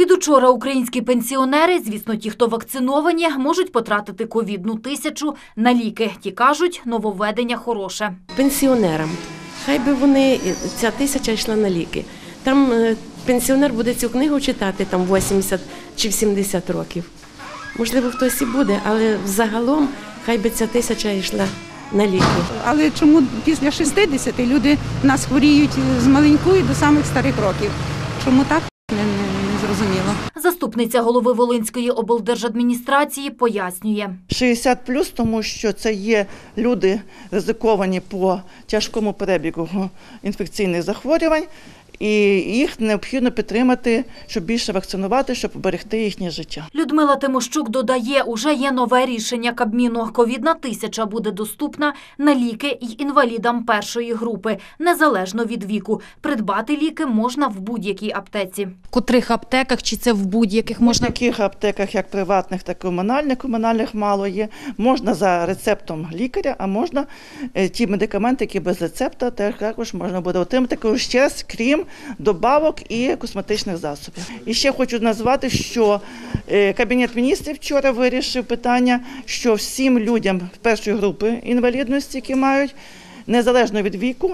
Від учора українські пенсіонери, звісно, ті, хто вакциновані, можуть потратити ковідну 1000 на ліки. Ті кажуть, нововведення хороше. Пенсіонерам, хай би вони, ця 1000 йшла на ліки. Там пенсіонер буде цю книгу читати там 80 чи 70 років. Можливо, хтось і буде, але взагалом хай би ця 1000 йшла на ліки. Але чому після 60 люди в нас хворіють з маленької до самих старих років? Чому так? Не зрозуміло. Заступниця голови Волинської облдержадміністрації пояснює. 60+, тому що це є люди ризиковані по тяжкому перебігу інфекційних захворювань, і їх необхідно підтримати, щоб більше вакцинувати, щоб поберегти їхнє життя. Людмила Тимощук додає, уже є нове рішення Кабміну. Ковідна 1000 буде доступна на ліки й інвалідам першої групи, незалежно від віку. Придбати ліки можна в будь-якій аптеці. В котрих аптеках, чи це в будь-яких можна? В таких аптеках, як приватних, так і комунальних мало є. Можна за рецептом лікаря, а можна ті медикаменти, які без рецепта, також можна буде отримати ще раз, крім добавок і косметичних засобів. І ще хочу назвати, що Кабінет міністрів вчора вирішив питання, що всім людям першої групи інвалідності, які мають, незалежно від віку,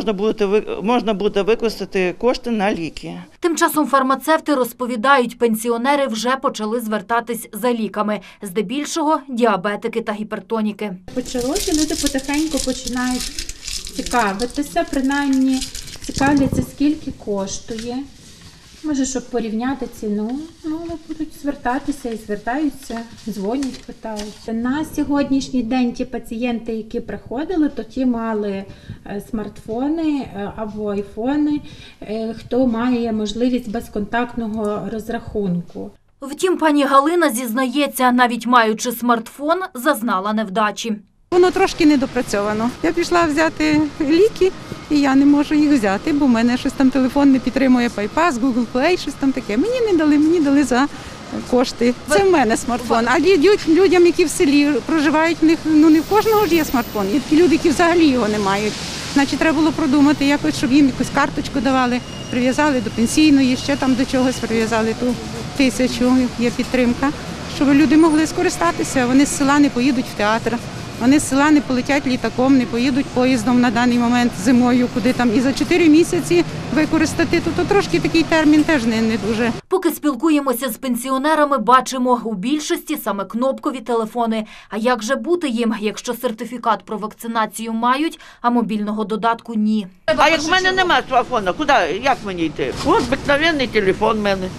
можна буде використати кошти на ліки. Тим часом фармацевти розповідають, пенсіонери вже почали звертатись за ліками. Здебільшого – діабетики та гіпертоніки. Почалося, люди потихеньку починають цікавитися, принаймні цікавляться, скільки коштує. Може, щоб порівняти ціну, будуть звертатися і звертаються, дзвонять, питаються. На сьогоднішній день ті пацієнти, які приходили, то ті мали смартфони або айфони, хто має можливість безконтактного розрахунку. Втім, пані Галина зізнається, навіть маючи смартфон, зазнала невдачі. Воно трошки недопрацьовано. Я пішла взяти ліки, і я не можу їх взяти, бо в мене щось там телефон не підтримує PayPass, Google Play, щось там таке. Мені дали за кошти. Це в мене смартфон. А людям, які в селі проживають, в них не в кожного ж є смартфон. Є такі люди, які взагалі його не мають. Значить, треба було продумати якось, щоб їм якусь карточку давали, прив'язали до пенсійної, ще там до чогось прив'язали ту 1000, є підтримка, щоб люди могли скористатися. Вони з села не поїдуть в театр. Вони з села не полетять літаком, не поїдуть поїздом на даний момент зимою, куди там і за 4 місяці використати. То трошки такий термін теж не дуже. Поки спілкуємося з пенсіонерами, бачимо, у більшості саме кнопкові телефони. А як же бути їм, якщо сертифікат про вакцинацію мають, а мобільного додатку – ні? А як в мене немає телефону, як мені йти? Ось обикновенний телефон в мене.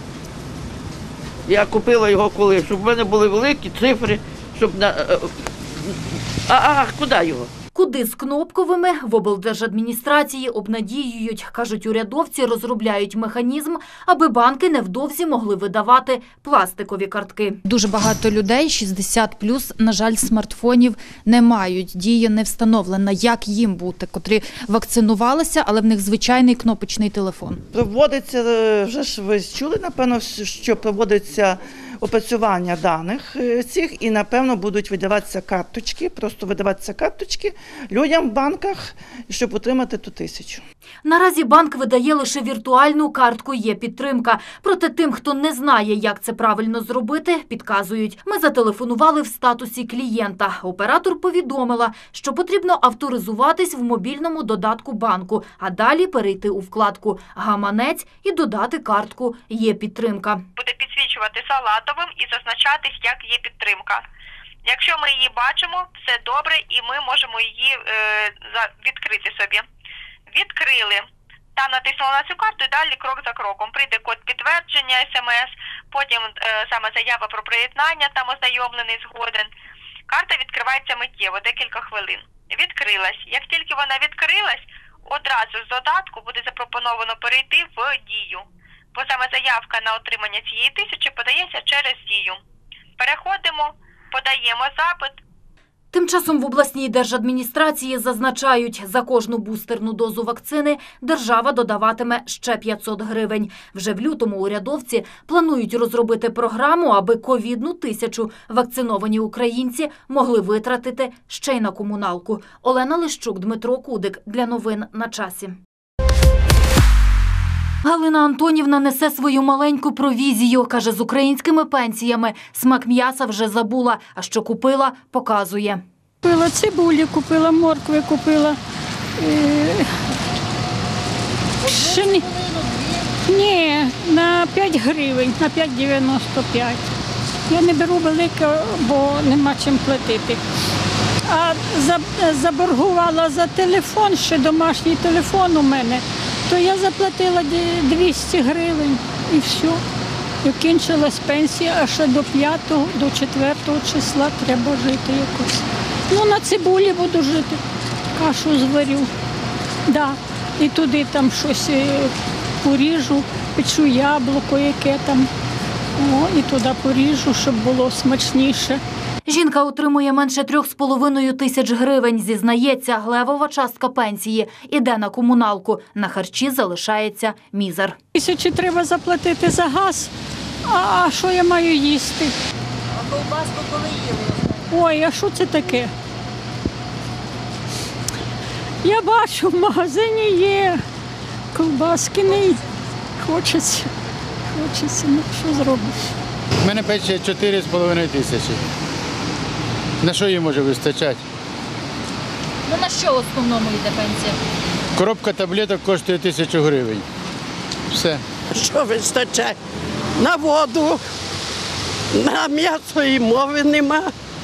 Я купила його коли, щоб в мене були великі цифри, щоб куди його? Куди з кнопковими в облдержадміністрації обнадіюють. Кажуть, урядовці розробляють механізм, аби банки невдовзі могли видавати пластикові картки. Дуже багато людей, 60+, на жаль, смартфонів не мають. Дія не встановлена. Як їм бути, котрі вакцинувалися, але в них звичайний кнопочний телефон? Проводиться, вже ж ви чули, напевно, що проводиться опрацювання даних цих і, напевно, будуть видаватися карточки, просто видаватися карточки людям в банках, щоб отримати ту 1000. Наразі банк видає лише віртуальну картку «Є підтримка». Проте тим, хто не знає, як це правильно зробити, підказують. Ми зателефонували в статусі клієнта. Оператор повідомила, що потрібно авторизуватись в мобільному додатку банку, а далі перейти у вкладку «Гаманець» і додати картку «Є підтримка». Буде підсвічувати салатовим і зазначатись, як є підтримка. Якщо ми її бачимо, все добре і ми можемо її відкрити собі. Відкрили. Там натиснули на цю карту і далі крок за кроком. Прийде код підтвердження, смс, потім саме заява про приєднання, там ознайомлений згоден. Карта відкривається миттєво, декілька хвилин. Відкрилась. Як тільки вона відкрилась, одразу з додатку буде запропоновано перейти в дію. Бо саме заявка на отримання цієї 1000 подається через дію. Переходимо, подаємо запит. Тим часом в обласній держадміністрації зазначають, за кожну бустерну дозу вакцини держава додаватиме ще 500 гривень. Вже в лютому урядовці планують розробити програму, аби ковідну 1000 вакциновані українці могли витратити ще й на комуналку. Олена Лищук, Дмитро Кудик. Для новин на часі. Галина Антонівна несе свою маленьку провізію. Каже, з українськими пенсіями смак м'яса вже забула, а що купила, показує. Купила цибулі, купила моркви, купила. Ні, на 5 гривень, на 5,95. Я не беру велике, бо нема чим платити. А заборгувала за телефон, ще домашній телефон у мене, то я заплатила 200 гривень і все. І кінчилась пенсія, а ще до 5-го, до 4-го числа треба жити якось. Ну, на цибулі буду жити, кашу зварю. Да. І туди там щось поріжу, печу яблуко яке там, і туди поріжу, щоб було смачніше. Жінка отримує менше 3,5 тисяч гривень. Зізнається, левова частка пенсії іде на комуналку. На харчі залишається мізер. 1000 треба заплатити за газ, а що я маю їсти? А ковбаску коли їли? Ой, а що це таке? Я бачу, в магазині є ковбаски, не хочеться, ну що зробиш? У мене пенсія 4,5 тисячі. На що їй може вистачати? Ну на що в основному йде пенсія? Коробка таблеток коштує 1000 гривень. Все. Що вистачає? На воду, на м'ясо і мови нема.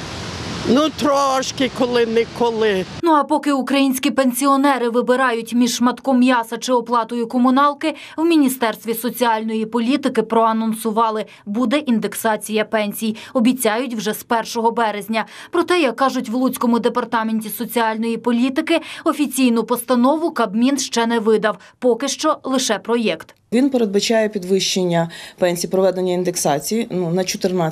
Ну трошки, коли-неколи. Ну а поки українські пенсіонери вибирають між шматком м'яса чи оплатою комуналки, в Міністерстві соціальної політики проанонсували – буде індексація пенсій. Обіцяють вже з 1 березня. Проте, як кажуть в Луцькому департаменті соціальної політики, офіційну постанову Кабмін ще не видав. Поки що лише проєкт. Він передбачає підвищення пенсій, проведення індексації на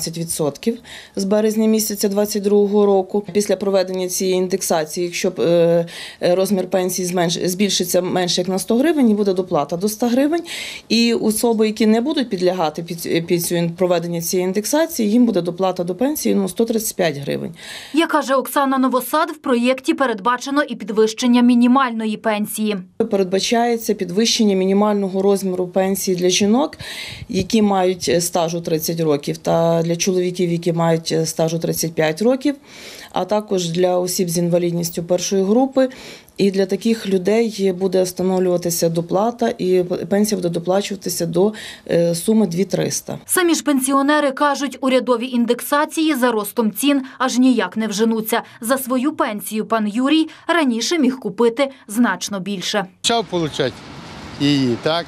14% з березня місяця 2022 року. Після проведення цієї індексації, якщо розмір пенсії збільшиться менше як на 100 гривень, буде доплата до 100 гривень. І особи, які не будуть підлягати під проведення цієї індексації, їм буде доплата до пенсії 135 гривень. Як каже Оксана Новосад, в проєкті передбачено і підвищення мінімальної пенсії. Передбачається підвищення мінімального розміру пенсії для жінок, які мають стажу 30 років, та для чоловіків, які мають стажу 35 років, а також для осіб з інвалідністю першої групи. І для таких людей буде встановлюватися доплата, і пенсія буде доплачуватися до суми 2300. Самі ж пенсіонери кажуть, урядові індексації за ростом цін аж ніяк не вженуться. За свою пенсію пан Юрій раніше міг купити значно більше. Почав отримати її, так?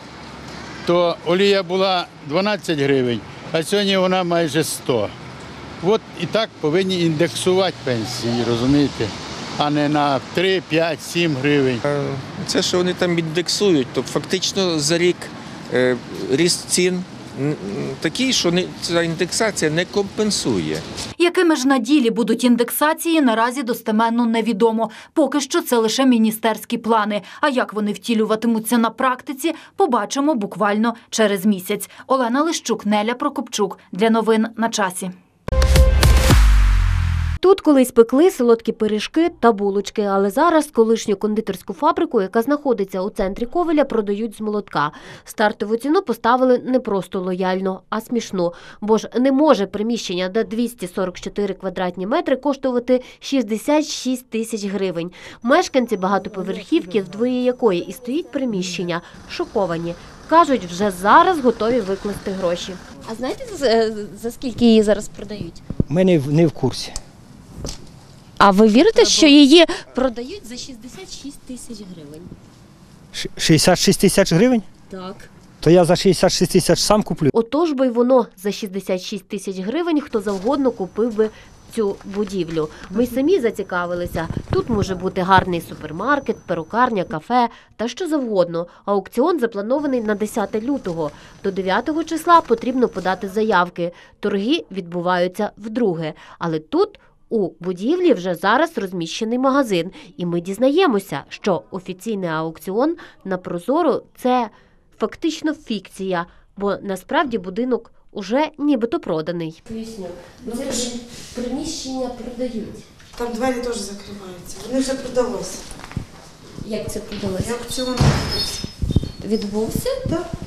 То олія була 12 гривень, а сьогодні вона майже 100. От і так повинні індексувати пенсії, розумієте? А не на 3, 5, 7 гривень. Це, що вони там індексують, то фактично за рік ріст цін такий, що ця індексація не компенсує. Якими ж на ділі будуть індексації, наразі достеменно невідомо. Поки що це лише міністерські плани. А як вони втілюватимуться на практиці, побачимо буквально через місяць. Олена Лищук, Неля Прокопчук. Для новин на часі. Тут колись пекли солодкі пиріжки та булочки, але зараз колишню кондитерську фабрику, яка знаходиться у центрі Ковеля, продають з молотка. Стартову ціну поставили не просто лояльно, а смішно. Бо ж не може приміщення на 244 квадратні метри коштувати 66 тисяч гривень. Мешканці багатоповерхівки, вдвоє якої і стоїть приміщення, шоковані. Кажуть, вже зараз готові викласти гроші. А знаєте, за скільки її зараз продають? Ми не в курсі. А ви вірите, що її продають за 66 тисяч гривень? 66 тисяч гривень? Так. То я за 66 тисяч сам куплю. Отож би й воно за 66 тисяч гривень хто завгодно купив би цю будівлю. Ми самі зацікавилися. Тут може бути гарний супермаркет, перукарня, кафе та що завгодно. Аукціон запланований на 10 лютого. До 9 числа потрібно подати заявки. Торги відбуваються вдруге. Але тут у будівлі вже зараз розміщений магазин. І ми дізнаємося, що офіційний аукціон на Прозоро – це фактично фікція, бо насправді будинок уже нібито проданий. Поясню. Це ж приміщення продають. Там двері теж закриваються. Вони вже продалося. Як це продалося? Аукціон відбувся. Відбувся? Так.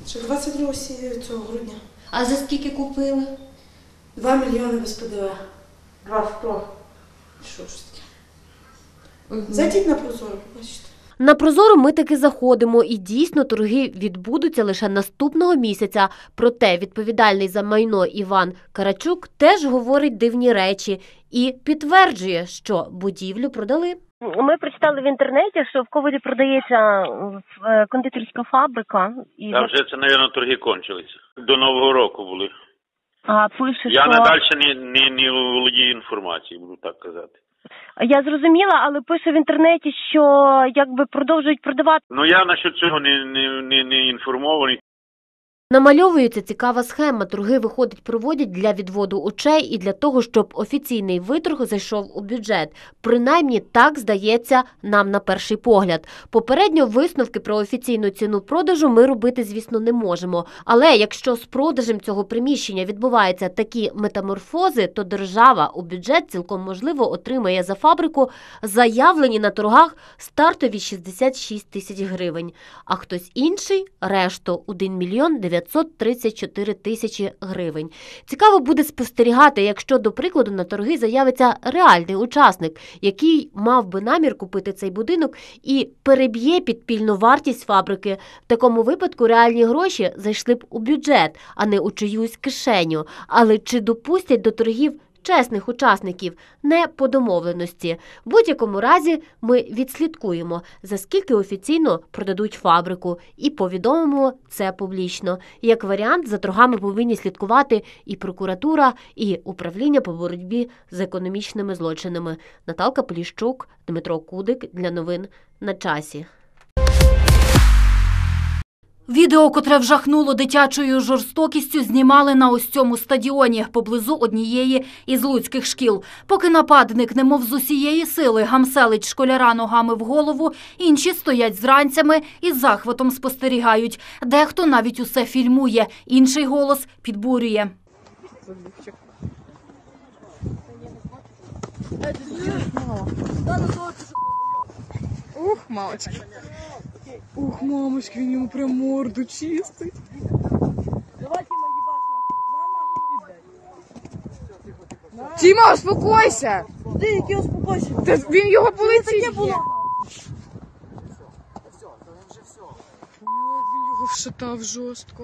Ще 22 цього грудня. А за скільки купили? 2 мільйони без ПДВ. 2,100. Що ж таке? Зайдіть на Прозоро, бачите. На Прозоро ми таки заходимо, і дійсно торги відбудуться лише наступного місяця. Проте відповідальний за майно Іван Карачук теж говорить дивні речі і підтверджує, що будівлю продали. Ми прочитали в інтернеті, що в Ковелі продається кондитерська фабрика. І Та вже це, мабуть, торги кончилися. До Нового року були. А пише, Я що... надалі не володію інформацією, буду так казати. Я зрозуміла, але пише в інтернеті, що якби продовжують продавати. Ну я насчет цього не інформований. Намальовується цікава схема. Торги, виходить, проводять для відводу очей і для того, щоб офіційний виторг зайшов у бюджет. Принаймні, так здається нам на перший погляд. Попередньо висновки про офіційну ціну продажу ми робити, звісно, не можемо. Але якщо з продажем цього приміщення відбуваються такі метаморфози, то держава у бюджет цілком можливо отримає за фабрику заявлені на торгах стартові 66 тисяч гривень. А хтось інший – решту – 1 мільйон 934 тисячі гривень. Цікаво буде спостерігати, якщо, до прикладу, на торги заявиться реальний учасник, який мав би намір купити цей будинок і переб'є підпільну вартість фабрики. В такому випадку реальні гроші зайшли б у бюджет, а не у чиюсь кишеню. Але чи допустять до торгів чесних учасників, не по домовленості. В будь-якому разі ми відслідкуємо, за скільки офіційно продадуть фабрику, і повідомимо це публічно. Як варіант, за торгами повинні слідкувати і прокуратура, і управління по боротьбі з економічними злочинами. Наталка Поліщук, Дмитро Кудик для новин на часі. Відео, котре вжахнуло дитячою жорстокістю, знімали на ось цьому стадіоні, поблизу однієї із луцьких шкіл. Поки нападник, немов з усієї сили, гамселить школяра ногами в голову, інші стоять з ранцями і з захватом спостерігають. Дехто навіть усе фільмує, інший голос підбурює. Ух, мамочки. Ух, мамочки, він йому прям морду чистить. Тіма, успокойся! Ти, який успокойся? Він його полетів. Він його вшатав жорстко.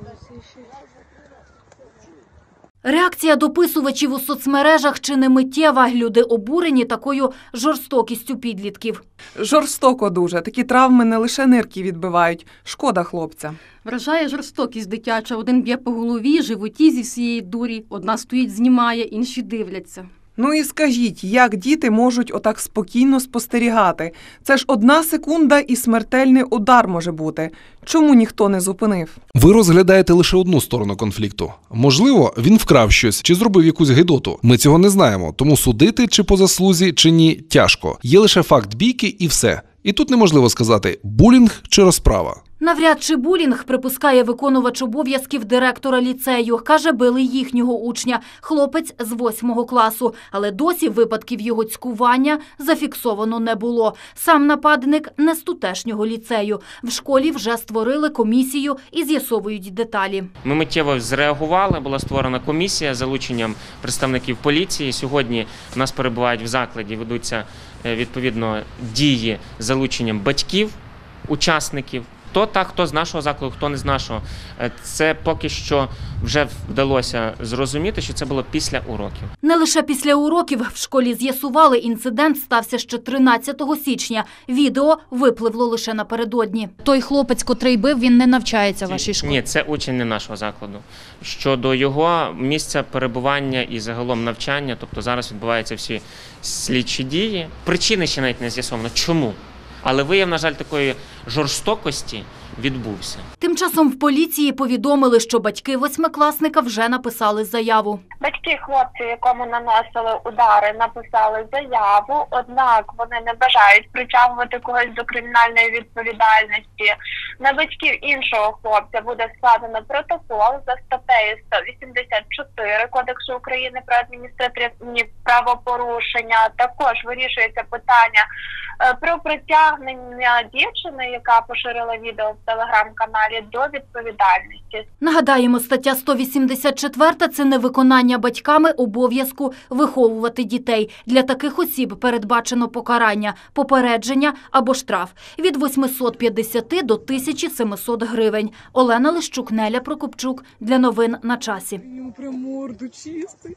Реакція дописувачів у соцмережах чи не миттєва. Люди обурені такою жорстокістю підлітків. Жорстоко дуже. Такі травми не лише нирки відбивають. Шкода хлопця. Вражає жорстокість дитяча. Один б'є по голові, животі зі всієї дурі. Одна стоїть, знімає, інші дивляться. Ну і скажіть, як діти можуть отак спокійно спостерігати? Це ж 1 секунда і смертельний удар може бути. Чому ніхто не зупинив? Ви розглядаєте лише одну сторону конфлікту. Можливо, він вкрав щось чи зробив якусь гидоту. Ми цього не знаємо, тому судити чи по заслузі, чи ні – тяжко. Є лише факт бійки і все. І тут неможливо сказати – булінг чи розправа. Навряд чи булінг, припускає виконувач обов'язків директора ліцею. Каже, били їхнього учня, хлопець з 8 класу. Але досі випадків його цькування зафіксовано не було. Сам нападник не з тутешнього ліцею. В школі вже створили комісію і з'ясовують деталі. Ми миттєво зреагували, була створена комісія з залученням представників поліції. Сьогодні в нас перебувають в закладі, ведуться відповідно дії з залученням батьків, учасників. Хто з нашого закладу, хто не з нашого. Це поки що вже вдалося зрозуміти, що це було після уроків. Не лише після уроків. В школі з'ясували, інцидент стався ще 13 січня. Відео випливло лише напередодні. Той хлопець, котрий бив, він не навчається в вашій школі? Ні, це учень не нашого закладу. Щодо його місця перебування і загалом навчання, тобто зараз відбуваються всі слідчі дії. Причини ще навіть не з'ясовано. Чому? Але вияв, на жаль, такої жорстокості відбувся. Тим часом в поліції повідомили, що батьки 8-класника вже написали заяву. Батьки хлопця, якому наносили удари, написали заяву, однак вони не бажають притягувати когось до кримінальної відповідальності. На батьків іншого хлопця буде складено протокол за статтею 184 Кодексу України про адміністративні правопорушення. Також вирішується питання про притягнення дівчини, яка поширила відео в телеграм-каналі, до відповідальності. Нагадаємо, стаття 184 – це невиконання батьками обов'язку виховувати дітей. Для таких осіб передбачено покарання, попередження або штраф від 850 до 1700 гривень. Олена Лищук, Неля Прокопчук. Для новин на часі. Прям морду чистить.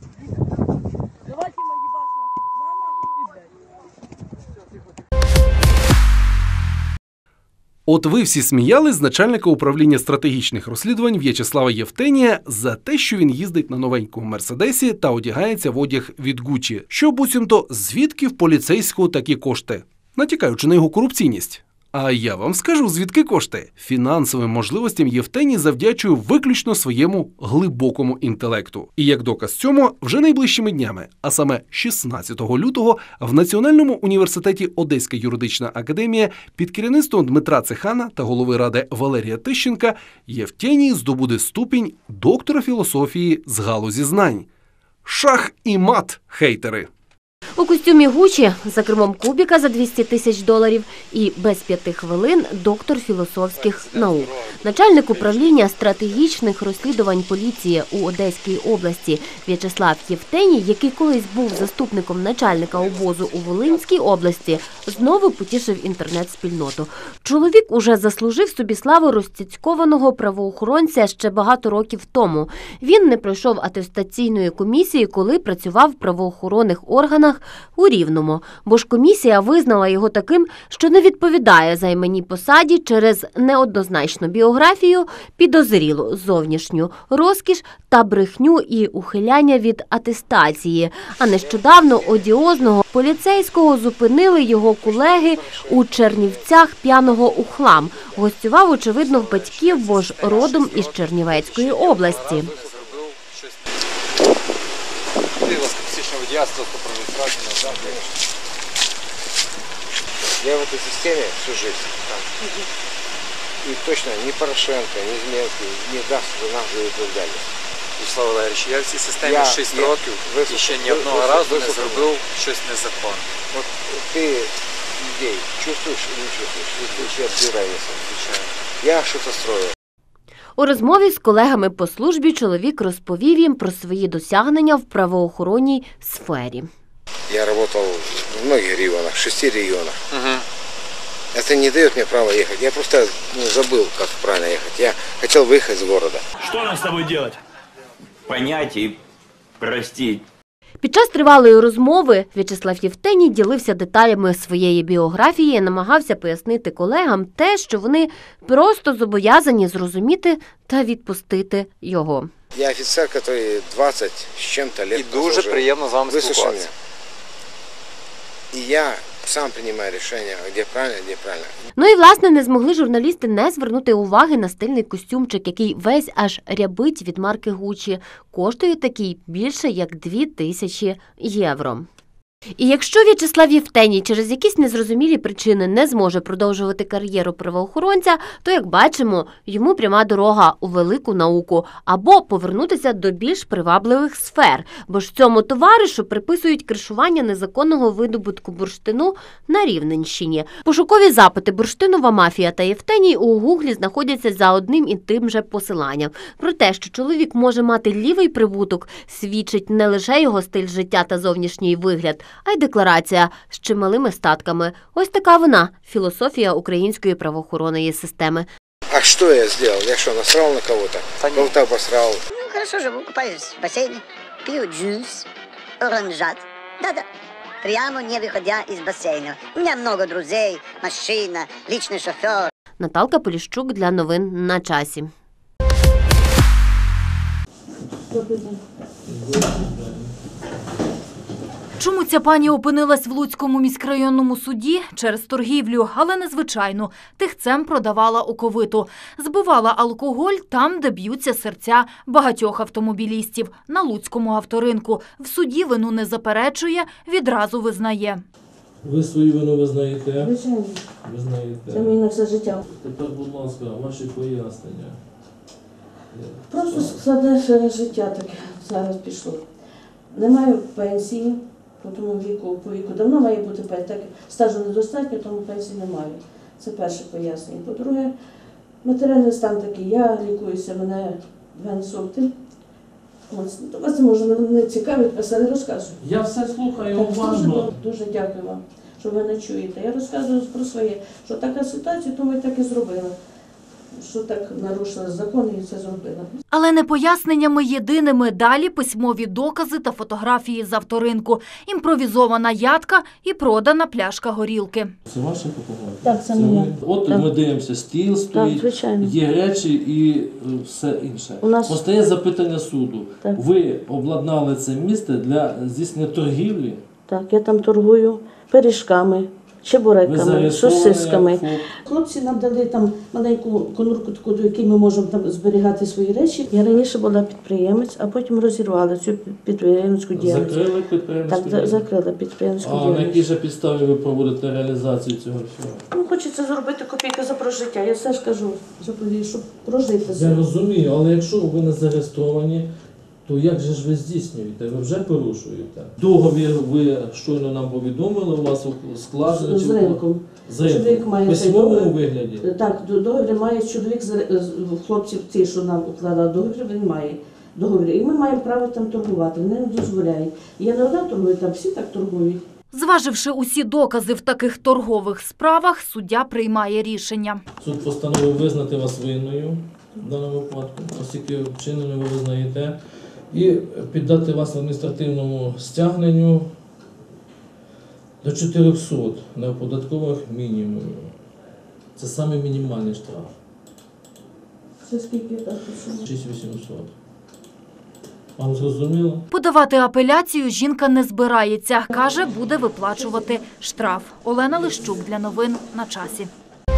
От ви всі сміялись з начальника управління стратегічних розслідувань В'ячеслава Євтенія за те, що він їздить на новенькому Мерседесі та одягається в одяг від Гуччі. Що буцімто, звідки в поліцейського такі кошти? Натякаючи на його корупційність. А я вам скажу, звідки кошти. Фінансовим можливостям Євтеній завдячує виключно своєму глибокому інтелекту. І як доказ цьому, вже найближчими днями, а саме 16 лютого, в Національному університеті Одеська юридична академія під керівництвом Дмитра Цехана та голови ради Валерія Тищенка Євтеній здобуде ступінь доктора філософії з галузі знань. Шах і мат, хейтери! У костюмі Гуччі, за кермом Кубіка за $200 000 і без 5 хвилин доктор філософських наук. Начальник управління стратегічних розслідувань поліції у Одеській області В'ячеслав Євтеній, який колись був заступником начальника обозу у Волинській області, знову потішив інтернет-спільноту. Чоловік уже заслужив собі славу розцяцькованого правоохоронця ще багато років тому. Він не пройшов атестаційної комісії, коли працював в правоохоронних органах у Рівному, бо ж комісія визнала його таким, що не відповідає займаній посаді через неоднозначну біографію, підозрілу зовнішню розкіш та брехню і ухиляння від атестації. А нещодавно одіозного поліцейського зупинили його колеги у Чернівцях п'яного у хлам. Гостював, очевидно, в батьків, бо ж родом із Чернівецької області. Я в этой системе всю жизнь. И точно ни Порошенко, ни Зеленский не даст за нас відповідальність. Вячеслав Валерійович, я в цій системі 6 років і ще ні одного разу не зробив щось незаконне. От ти людей чувствуєш і не чувствуєш? Ти ще відбираєшся. Я щось строю. У розмові з колегами по службі чоловік розповів їм про свої досягнення в правоохоронній сфері. Я работал в многих регионах, 6 регионах. Это не дает мне права ехать. Я просто забыл, как правильно ехать. Я хотел выехать из города. Что нам с тобой делать? Понять и простить. Під час тривалої розмови В'ячеслав Євтеній ділився деталями своєї біографії і намагався пояснити колегам те, що вони просто зобов'язані зрозуміти та відпустити його. Я офіцер, який 20 з чим-то років. І дуже приємно з вами спілкуватися. І я сам приймаю рішення, де правильно, де правильно. Ну і, власне, не змогли журналісти не звернути уваги на стильний костюмчик, який весь аж рябить від марки Гуччі. Коштує такий більше як 2000 євро. І якщо В'ячеслав Євтеній через якісь незрозумілі причини не зможе продовжувати кар'єру правоохоронця, то, як бачимо, йому пряма дорога у велику науку або повернутися до більш привабливих сфер, бо ж цьому товаришу приписують кришування незаконного видобутку бурштину на Рівненщині. Пошукові запити «Бурштинова мафія» та Євтеній у Гуглі знаходяться за одним і тим же посиланням. Про те, що чоловік може мати лівий прибуток, свідчить не лише його стиль життя та зовнішній вигляд, а й декларація з чималими статками. Ось така вона – філософія української правоохоронної системи. А що я зробив? Я що, насрав на кого-то? Кого-то обосрав? Ну, хорошо живу, купаюсь в бассейне, пью джус, оранжат. Да-да, прямо не выходя из бассейна. У меня много друзей, машина, личный шофер. Наталка Поліщук для новин на часі. Чому ця пані опинилась в Луцькому міськрайонному суді? Через торгівлю, але незвичайну. Тихцем продавала оковиту. Збивала алкоголь там, де б'ються серця багатьох автомобілістів. На Луцькому авторинку. В суді вину не заперечує, відразу визнає. Ви свою вину визнаєте? Звичайно. Визнаєте. Це мені на все життя. Тепер, будь ласка, ваші пояснення. Просто складне життя таке зараз пішло. Не маю пенсії, по тому по віку давно має бути пенсія. Так стажу недостатньо, тому пенсії немає. Це перше пояснення. По-друге, матеріальний стан такий. Я лікуюся, мене 2 інсульти. Вас це може не цікавить, але розказую. Я все слухаю уважно. Дуже дякую вам, що ви не чуєте. Я розказую про своє, що така ситуація, то ми так і зробили. Що так нарушили закон і це зробила. Але не поясненнями єдиними. Далі письмові докази та фотографії з авторинку. Імпровізована ядка і продана пляшка горілки. Це ваша фотографія? Так, це моя. От Так. ми дивимося, стіл стоїть, звичайно. є речі і все інше. У нас- Постає запитання суду. Так. Ви обладнали це місце для здійснення торгівлі? Так, я там торгую пиріжками, Ви чебуреками, зареєстровані сосисками. як ФОП? Хлопці нам дали там маленьку конурку, таку, до якій ми можемо там зберігати свої речі. Я раніше була підприємець, а потім розірвала цю підприємницьку діяльність. Закрили підприємницьку Так, діяльність? закрила підприємницьку А на діяльність. якій же підставі ви проводите реалізацію цього всього? Ну, хочеться заробити копійки за прожиття. Я все ж кажу, щоб прожити. Я розумію, але якщо ви не зареєстровані, то як же ж ви здійснюєте? Ви вже порушуєте. Договір ви щойно нам повідомили, у вас складений? З ринком. З ринком. Чоловік має В письмовому цей вигляді? Так, договір має чоловік, хлопців ті, що нам укладав договір, він має договір. І ми маємо право там торгувати, не дозволяють. І я не одна торгую, там всі так торгують. Зваживши усі докази в таких торгових справах, суддя приймає рішення. Суд постановив визнати вас винною в даному випадку, оскільки вчинено ви визнаєте, і піддати вас адміністративному стягненню до 400 неоподаткових мінімумів. Це саме мінімальний штраф. Це скільки так? 6800. Вам зрозуміло? Подавати апеляцію жінка не збирається. Каже, буде виплачувати штраф. Олена Лищук для новин на часі.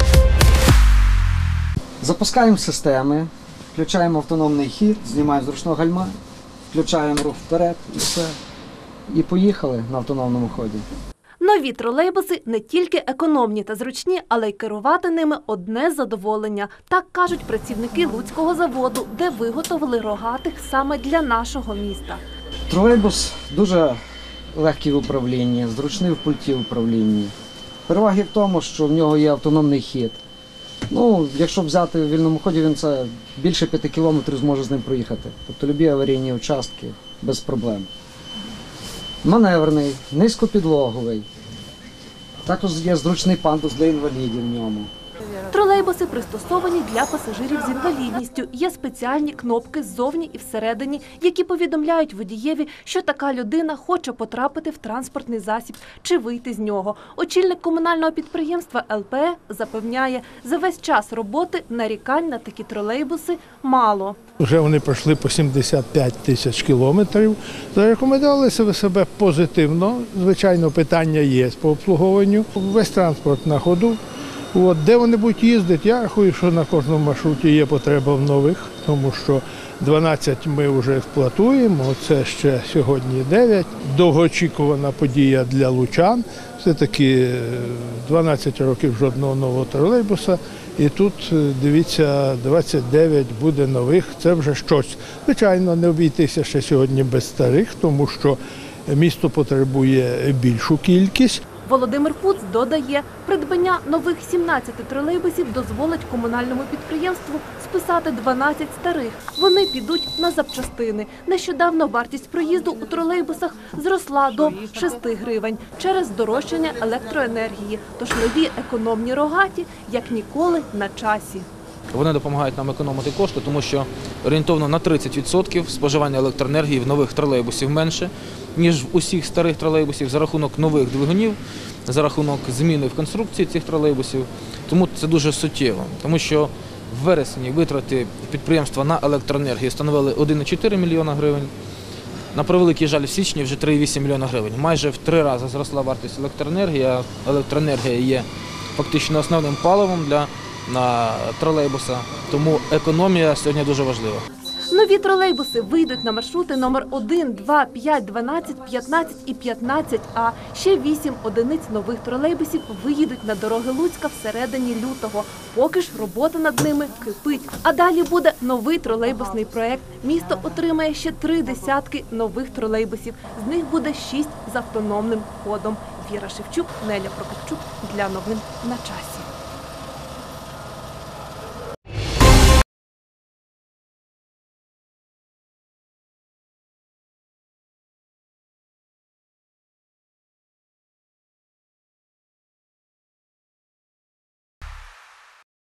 Запускаємо системи, включаємо автономний хід, знімаємо з ручного гальма, включаємо рух вперед і все. І поїхали на автономному ході. Нові тролейбуси не тільки економні та зручні, але й керувати ними одне задоволення. Так кажуть працівники Луцького заводу, де виготовили рогатих саме для нашого міста. Тролейбус дуже легкий в управлінні, зручний в пульті управління. Переваги в тому, що в нього є автономний хід. Ну, якщо взяти в вільному ході, він це більше 5 кілометрів зможе з ним проїхати. Тобто любі аварійні участки без проблем. Маневрний, низькопідлоговий. Також є зручний пандус для інвалідів в ньому. Тролейбуси пристосовані для пасажирів з інвалідністю. Є спеціальні кнопки ззовні і всередині, які повідомляють водієві, що така людина хоче потрапити в транспортний засіб чи вийти з нього. Очільник комунального підприємства ЛПЕ запевняє, за весь час роботи нарікань на такі тролейбуси мало. Вже вони пройшли по 75 тисяч кілометрів. Зарекомендували себе позитивно. Звичайно, питання є по обслуговуванню. Весь транспорт на ходу. Де вони будуть їздити, я рахую, що на кожному маршруті є потреба в нових, тому що 12 ми вже експлуатуємо, це ще сьогодні 9. Довгоочікувана подія для лучан. Все-таки 12 років жодного нового тролейбуса. І тут, дивіться, 29 буде нових, це вже щось. Звичайно, не обійтися ще сьогодні без старих, тому що місто потребує більшу кількість. Володимир Пуц додає, придбання нових 17 тролейбусів дозволить комунальному підприємству списати 12 старих. Вони підуть на запчастини. Нещодавно вартість проїзду у тролейбусах зросла до 6 гривень через здорожчання електроенергії. Тож нові економні рогаті, як ніколи, на часі. Вони допомагають нам економити кошти, тому що орієнтовно на 30% споживання електроенергії в нових тролейбусів менше, ніж в усіх старих тролейбусів за рахунок нових двигунів, за рахунок зміни в конструкції цих тролейбусів. Тому це дуже суттєво, тому що в вересні витрати підприємства на електроенергію становили 1,4 мільйона гривень. На превеликий жаль, в січні вже 3,8 мільйона гривень. Майже в 3 рази зросла вартість електроенергії, а електроенергія є фактично основним паливом для тролейбуса, тому економія сьогодні дуже важлива. Нові тролейбуси вийдуть на маршрути номер 1, 2, 5, 12, 15 і 15А. Ще 8 одиниць нових тролейбусів виїдуть на дороги Луцька всередині лютого. Поки ж робота над ними кипить. А далі буде новий тролейбусний проект. Місто отримає ще 3 десятки нових тролейбусів. З них буде 6 з автономним ходом. Віра Шевчук, Неля Прокопчук. Для новин на часі.